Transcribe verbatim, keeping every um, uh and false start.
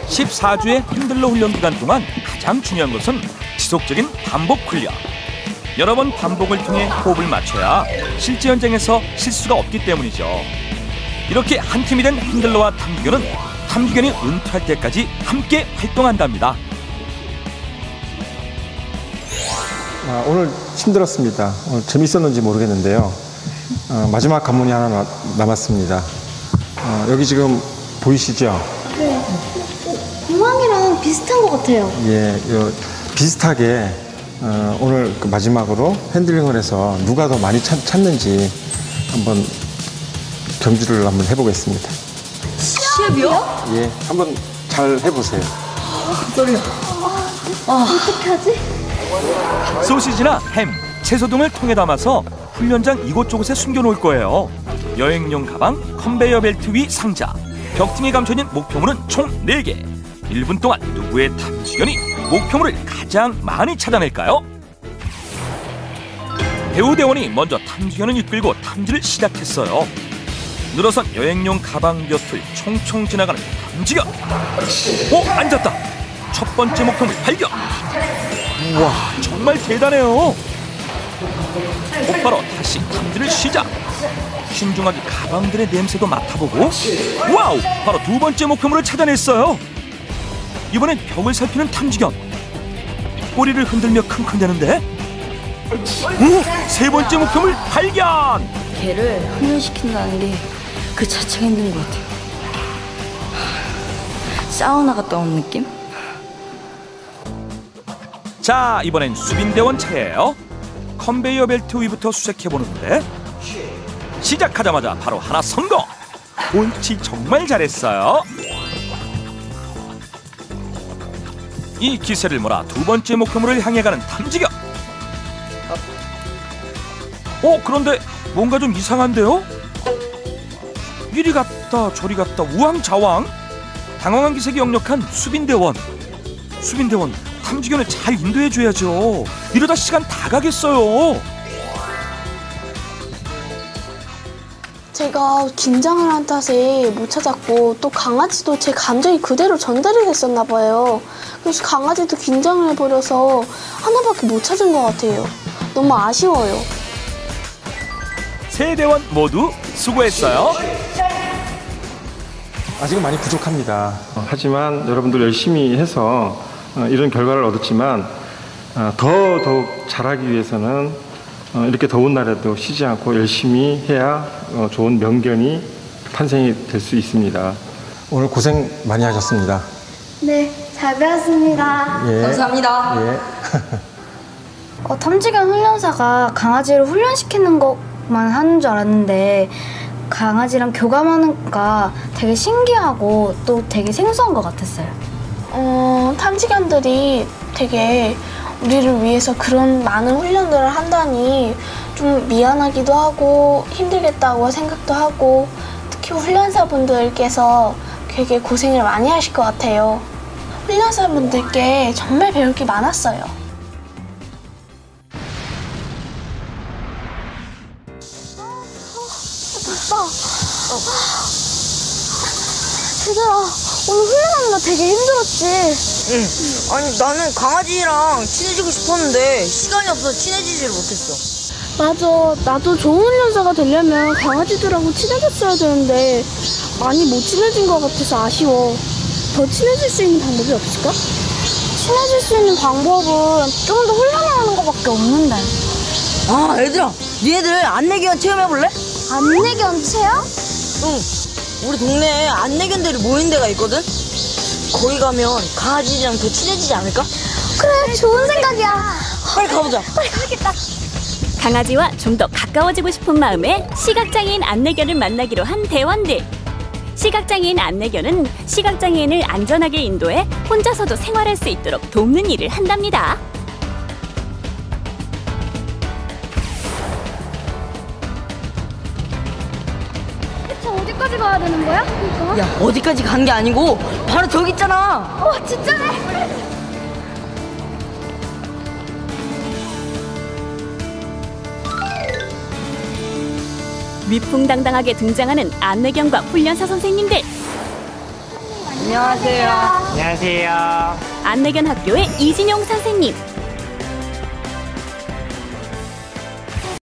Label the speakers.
Speaker 1: 십사 주의 핸들러 훈련 기간 동안 가장 중요한 것은 지속적인 반복 훈련. 여러 번 반복을 통해 호흡을 맞춰야 실제 현장에서 실수가 없기 때문이죠. 이렇게 한 팀이 된 핸들러와 탐지견은 탐지견이 은퇴할 때까지 함께 활동한답니다.
Speaker 2: 아, 오늘 힘들었습니다. 오늘 재밌었는지 모르겠는데요. 어, 마지막 관문이 하나 나, 남았습니다. 어, 여기 지금 보이시죠?
Speaker 3: 네. 어, 공항이랑 비슷한 것 같아요.
Speaker 2: 예, 요, 비슷하게 어, 오늘 그 마지막으로 핸들링을 해서 누가 더 많이 찾, 찾는지 한번 경주를 한번 해보겠습니다.
Speaker 3: 시합이요?
Speaker 2: 예, 한번 잘 해보세요.
Speaker 3: 소리야. 아, 어떻게 하지?
Speaker 1: 소시지나 햄, 채소 등을 통에 담아서 훈련장 이곳저곳에 숨겨놓을 거예요. 여행용 가방, 컨베이어 벨트 위 상자, 벽등에 감춰진 목표물은 총 네 개. 일 분 동안 누구의 탐지견이 목표물을 가장 많이 찾아낼까요? 배우대원이 먼저 탐지견을 이끌고 탐지를 시작했어요. 늘어선 여행용 가방 곁을 총총 지나가는 탐지견. 오, 앉았다. 첫 번째 목표물 발견. 우와, 정말 대단해요. 곧바로 다시 탐지를 시작. 신중하게 가방들의 냄새도 맡아보고, 와우, 바로 두 번째 목표물을 찾아냈어요. 이번엔 벽을 살피는 탐지견. 꼬리를 흔들며 킁킁대는데, 오, 세 번째 목표물 발견.
Speaker 4: 걔를 훈련시킨다는 게 그 자체가 힘든 것 같아요. 사우나 갔다 온 느낌?
Speaker 1: 자, 이번엔 수빈대원 차례예요. 컨베이어 벨트 위부터 수색해보는데 시작하자마자 바로 하나 성공! 옳지, 정말 잘했어요. 이 기세를 몰아 두 번째 목표물을 향해 가는 탐지견. 어, 그런데 뭔가 좀 이상한데요? 이리 갔다 저리 갔다 우왕좌왕. 당황한 기색이 역력한 수빈대원. 수빈대원, 탐지견을 잘 인도해줘야죠. 이러다 시간 다 가겠어요.
Speaker 3: 제가 긴장을 한 탓에 못 찾았고 또 강아지도 제 감정이 그대로 전달이 됐었나 봐요. 그래서 강아지도 긴장을 해버려서 하나밖에 못 찾은 것 같아요. 너무 아쉬워요.
Speaker 1: 세 대원 모두 수고했어요.
Speaker 2: 아직은 많이 부족합니다. 어, 하지만 여러분들 열심히 해서 어, 이런 결과를 얻었지만 어, 더 더욱 잘하기 위해서는 어, 이렇게 더운 날에도 쉬지 않고 열심히 해야 어, 좋은 명견이 탄생이 될 수 있습니다. 오늘 고생 많이 하셨습니다.
Speaker 3: 네, 잘 배웠습니다.
Speaker 2: 예.
Speaker 4: 감사합니다.
Speaker 2: 예.
Speaker 5: 어, 탐지견 훈련사가 강아지를 훈련시키는 것만 하는 줄 알았는데 강아지랑 교감하는가 되게 신기하고 또 되게 생소한 것 같았어요.
Speaker 3: 어, 탐지견들이 되게 우리를 위해서 그런 많은 훈련들을 한다니 좀 미안하기도 하고 힘들겠다고 생각도 하고, 특히 훈련사분들께서 되게 고생을 많이 하실 것 같아요. 훈련사분들께 정말 배울 게 많았어요. 얘들아, 오늘 훈련하느라 되게 힘들었지?
Speaker 4: 응. 아니, 나는 강아지랑 친해지고 싶었는데 시간이 없어서 친해지지를 못했어.
Speaker 3: 맞아, 나도 좋은 훈련사가 되려면 강아지들하고 친해졌어야 되는데 많이 못 친해진 것 같아서 아쉬워. 더 친해질 수 있는 방법이 없을까? 친해질 수 있는 방법은 좀 더 훈련을 하는 것밖에 없는데.
Speaker 4: 아, 얘들아, 니네들 안내견 체험해볼래?
Speaker 3: 안내견 체험?
Speaker 4: 응. 우리 동네에 안내견들이 모인 데가 있거든? 거기 가면 강아지랑 더 친해지지 않을까?
Speaker 3: 그래, 좋은 생각이야.
Speaker 4: 빨리 가보자.
Speaker 3: 빨리 가야겠다.
Speaker 6: 강아지와 좀 더 가까워지고 싶은 마음에 시각장애인 안내견을 만나기로 한 대원들. 시각장애인 안내견은 시각장애인을 안전하게 인도해 혼자서도 생활할 수 있도록 돕는 일을 한답니다.
Speaker 3: 대체 어디까지 가야 되는 거야? 그러니까?
Speaker 4: 야, 어디까지 간 게 아니고 바로 저기 있잖아.
Speaker 3: 어, 진짜네.
Speaker 6: 위풍당당하게 등장하는 안내견과 훈련사 선생님들.
Speaker 4: 안녕하세요.
Speaker 7: 안녕하세요.
Speaker 6: 안내견 학교의 이진용 선생님.